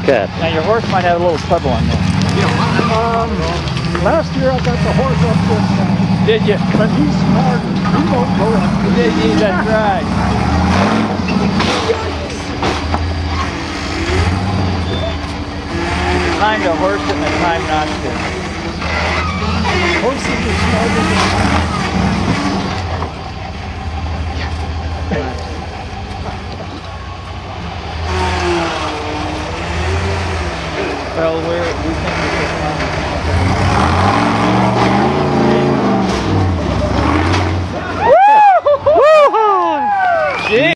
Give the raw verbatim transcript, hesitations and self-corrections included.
Good. Now your horse might have a little trouble on there. Um, last year I got the horse up this side. Did you? But he's smart. He won't go up this Did you? That's right. Time to horse it and the time not to. Horses are smarter than Well, we're, we think